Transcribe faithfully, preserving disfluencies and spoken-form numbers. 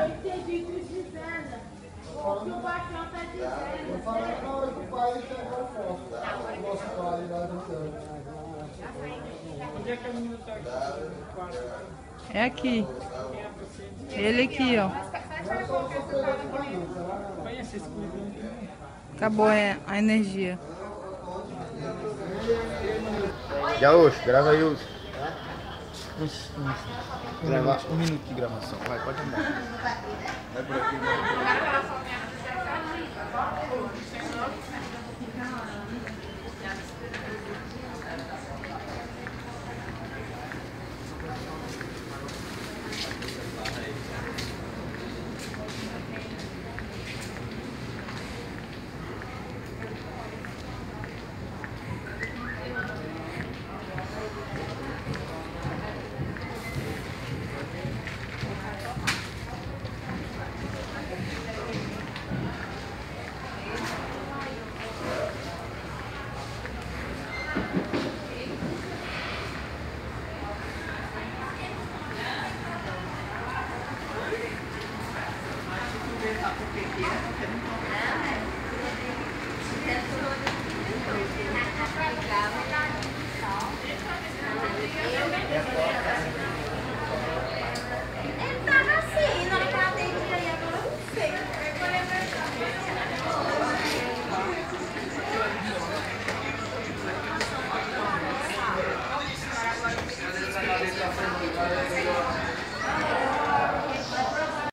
entendi o que dizendo. O que o Baixão tá dizendo. Eu falei na hora que o pai pegou o foto. O nosso pai lá do campo. Onde é que a menina tá aqui? É aqui. Ele aqui, ó. Conhece esse cuidado? Acabou é, a energia. Gaúcho, grava aí os. Gravar um minuto de gravação. Vai, pode andar. Vai por aqui.